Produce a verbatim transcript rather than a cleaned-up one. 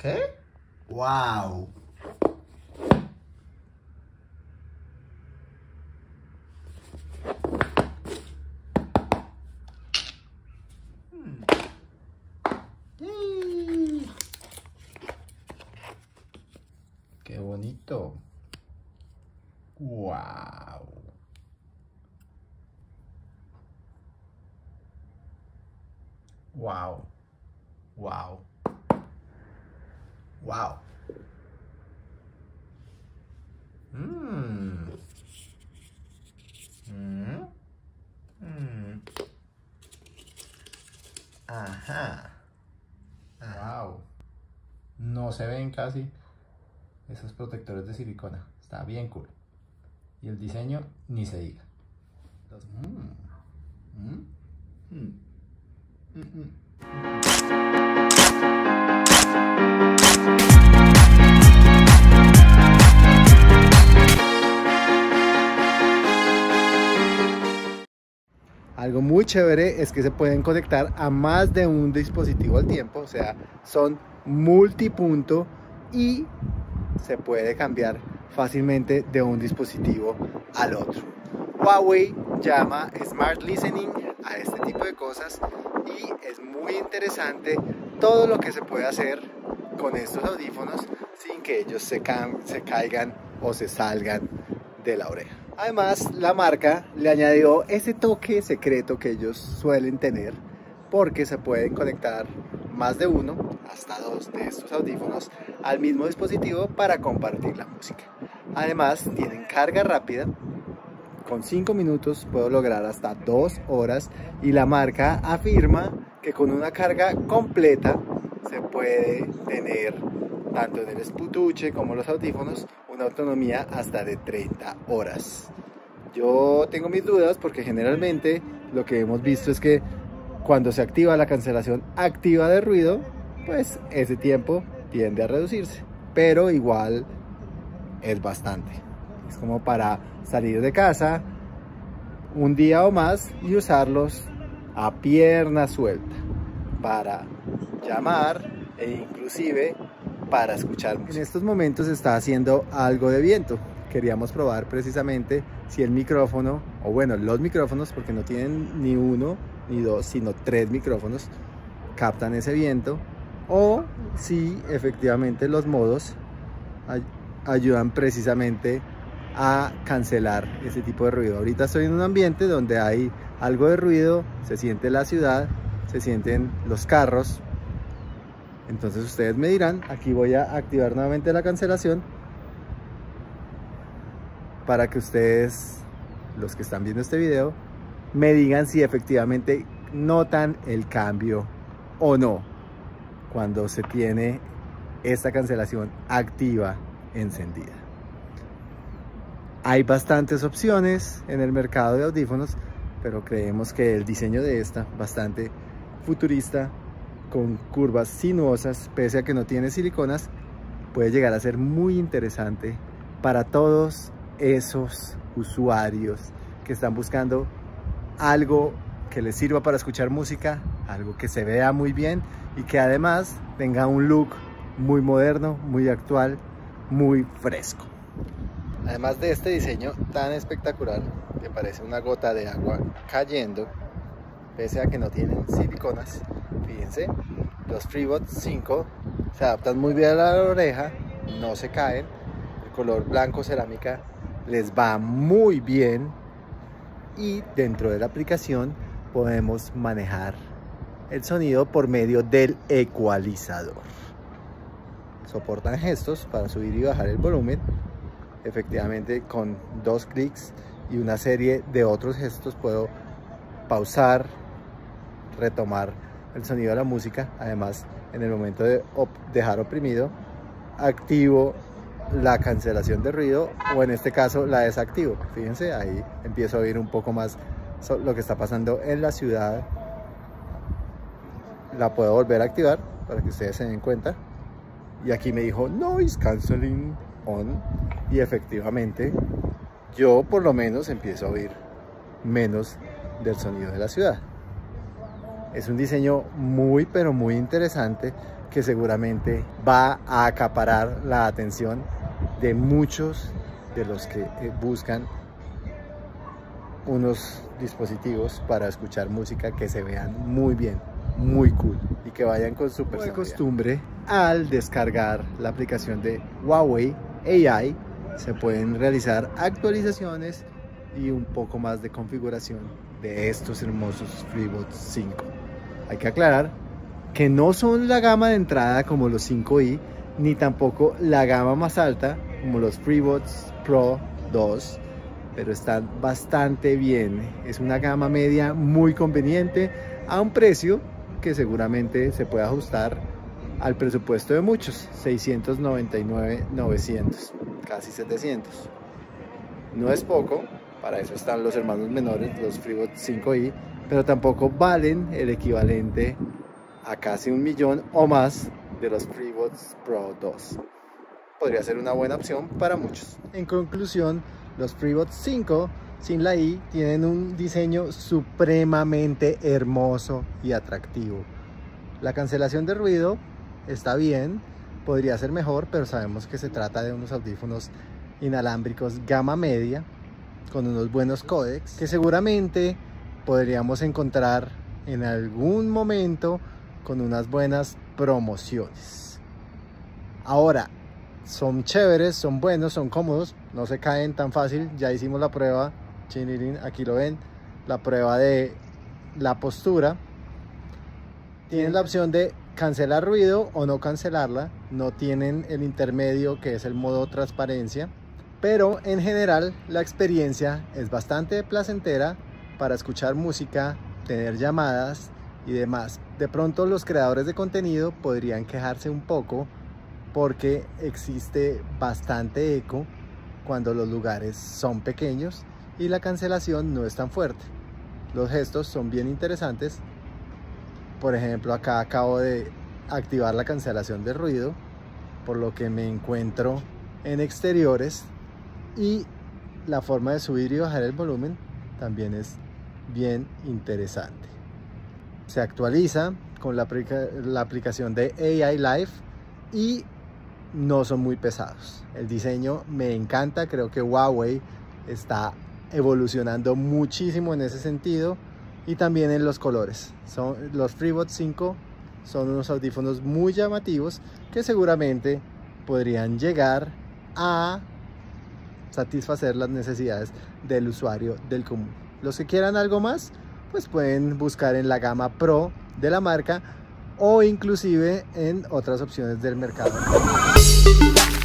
¿Qué? ¡Wow! ¡Qué bonito! ¡Wow! ¡Wow! ¡Wow! ¡Wow! Mmm. Mm. Mm. Ajá. ¡Wow! No se ven casi esos protectores de silicona. Está bien cool. Y el diseño ni se diga. Entonces, mm. Mm. Mm. Mm. Mm. Algo muy chévere es que se pueden conectar a más de un dispositivo al tiempo, o sea, son multipunto y se puede cambiar fácilmente de un dispositivo al otro. Huawei llama Smart Listening a este tipo de cosas y es muy interesante todo lo que se puede hacer con estos audífonos sin que ellos se, ca se caigan o se salgan de la oreja. Además, la marca le añadió ese toque secreto que ellos suelen tener porque se pueden conectar más de uno, hasta dos de estos audífonos al mismo dispositivo para compartir la música. Además, tienen carga rápida. Con cinco minutos puedo lograr hasta dos horas y la marca afirma que con una carga completa se puede tener, tanto en el estuche como los audífonos, una autonomía hasta de treinta horas. Yo tengo mis dudas porque generalmente lo que hemos visto es que cuando se activa la cancelación activa de ruido, pues ese tiempo tiende a reducirse, pero igual es bastante. Es como para salir de casa un día o más y usarlos a pierna suelta para llamar e inclusive para escuchar música. En estos momentos está haciendo algo de viento. Queríamos probar precisamente si el micrófono, o bueno, los micrófonos, porque no tienen ni uno ni dos, sino tres micrófonos, captan ese viento, o si efectivamente los modos ay ayudan precisamente a cancelar ese tipo de ruido. Ahorita estoy en un ambiente donde hay algo de ruido, se siente la ciudad, se sienten los carros. Entonces ustedes me dirán, aquí voy a activar nuevamente la cancelación para que ustedes, los que están viendo este video, me digan si efectivamente notan el cambio o no cuando se tiene esta cancelación activa encendida. Hay bastantes opciones en el mercado de audífonos, pero creemos que el diseño de esta, bastante futurista, con curvas sinuosas, pese a que no tiene siliconas, puede llegar a ser muy interesante para todos esos usuarios que están buscando algo que les sirva para escuchar música, algo que se vea muy bien y que además tenga un look muy moderno, muy actual, muy fresco. Además de este diseño tan espectacular, que parece una gota de agua cayendo, pese a que no tienen siliconas, fíjense, los FreeBuds cinco se adaptan muy bien a la oreja, no se caen, el color blanco cerámica les va muy bien y dentro de la aplicación podemos manejar el sonido por medio del ecualizador. Soportan gestos para subir y bajar el volumen. Efectivamente, con dos clics y una serie de otros gestos puedo pausar, retomar el sonido de la música. Además, en el momento de op dejar oprimido, activo la cancelación de ruido, o en este caso la desactivo. Fíjense, ahí empiezo a oír un poco más lo que está pasando en la ciudad. La puedo volver a activar para que ustedes se den cuenta. Y aquí me dijo Noise Cancelling On. Y efectivamente, yo por lo menos empiezo a oír menos del sonido de la ciudad. Es un diseño muy pero muy interesante que seguramente va a acaparar la atención de muchos de los que buscan unos dispositivos para escuchar música que se vean muy bien, muy cool y que vayan con su personalidad. De costumbre, al descargar la aplicación de Huawei A I se pueden realizar actualizaciones y un poco más de configuración de estos hermosos FreeBuds cinco. Hay que aclarar que no son la gama de entrada como los cinco i, ni tampoco la gama más alta como los FreeBuds Pro dos, pero están bastante bien. Es una gama media muy conveniente a un precio que seguramente se puede ajustar al presupuesto de muchos, seiscientos noventa y nueve mil novecientos, casi setecientos. No es poco, para eso están los hermanos menores, los FreeBuds cinco i, pero tampoco valen el equivalente a casi un millón o más de los FreeBuds Pro dos. Podría ser una buena opción para muchos. En conclusión, los FreeBuds cinco sin la i tienen un diseño supremamente hermoso y atractivo. La cancelación de ruido está bien, podría ser mejor, pero sabemos que se trata de unos audífonos inalámbricos gama media con unos buenos códecs que seguramente podríamos encontrar en algún momento con unas buenas promociones. Ahora, son chéveres, son buenos, son cómodos, no se caen tan fácil. Ya hicimos la prueba, chinirín, aquí lo ven, la prueba de la postura. Tienen la opción de cancelar ruido o no cancelarla, no tienen el intermedio que es el modo transparencia, pero en general la experiencia es bastante placentera para escuchar música, tener llamadas y demás. De pronto los creadores de contenido podrían quejarse un poco porque existe bastante eco cuando los lugares son pequeños y la cancelación no es tan fuerte. Los gestos son bien interesantes. Por ejemplo, acá acabo de activar la cancelación de ruido, por lo que me encuentro en exteriores, y la forma de subir y bajar el volumen también es bien interesante. Se actualiza con la, aplica la aplicación de A I Live y no son muy pesados. El diseño me encanta, creo que Huawei está evolucionando muchísimo en ese sentido, y también en los colores. Son, los FreeBuds cinco son unos audífonos muy llamativos que seguramente podrían llegar a satisfacer las necesidades del usuario del común. Los que quieran algo más, pues pueden buscar en la gama Pro de la marca o inclusive en otras opciones del mercado.